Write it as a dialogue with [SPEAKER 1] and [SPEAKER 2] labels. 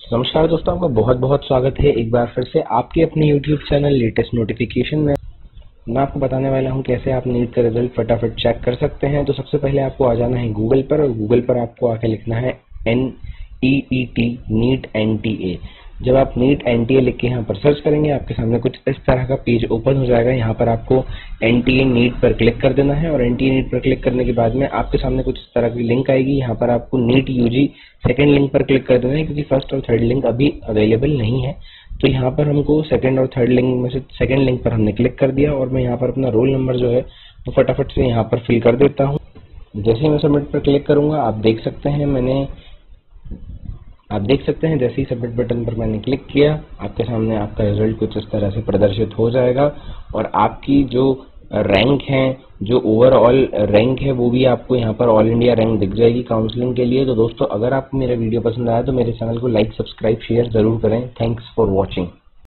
[SPEAKER 1] नमस्कार दोस्तों, आपका बहुत बहुत स्वागत है एक बार फिर से आपके अपने YouTube चैनल लेटेस्ट नोटिफिकेशन में। मैं आपको बताने वाला हूं कैसे आप नीट का रिजल्ट फटाफट चेक कर सकते हैं। तो सबसे पहले आपको आ जाना है गूगल पर और गूगल पर आपको आके लिखना है NEET नीट NTA। जब आप नीट NTA लिख के यहाँ पर सर्च करेंगे आपके सामने कुछ इस तरह का पेज ओपन हो जाएगा। यहाँ पर आपको NTA नीट पर क्लिक कर देना है और NTA नीट पर क्लिक करने के बाद में आपके सामने कुछ इस तरह की लिंक आएगी। यहाँ पर आपको नीट UG सेकेंड लिंक पर क्लिक कर देना है क्योंकि फर्स्ट और थर्ड लिंक अभी अवेलेबल नहीं है। तो यहाँ पर हमको सेकेंड और थर्ड लिंक में से सेकेंड लिंक पर हमने क्लिक कर दिया और मैं यहाँ पर अपना रोल नंबर जो है वो फटाफट से यहाँ पर फिल कर देता हूँ। जैसे मैं सबमिट पर क्लिक करूँगा आप देख सकते हैं जैसे ही सबमिट बटन पर मैंने क्लिक किया आपके सामने आपका रिजल्ट कुछ इस तरह से प्रदर्शित हो जाएगा और आपकी जो रैंक है, जो ओवरऑल रैंक है वो भी आपको यहाँ पर ऑल इंडिया रैंक दिख जाएगी काउंसलिंग के लिए। तो दोस्तों, अगर आपको मेरा वीडियो पसंद आया तो मेरे चैनल को लाइक, सब्सक्राइब, शेयर जरूर करें। Thanks for watching.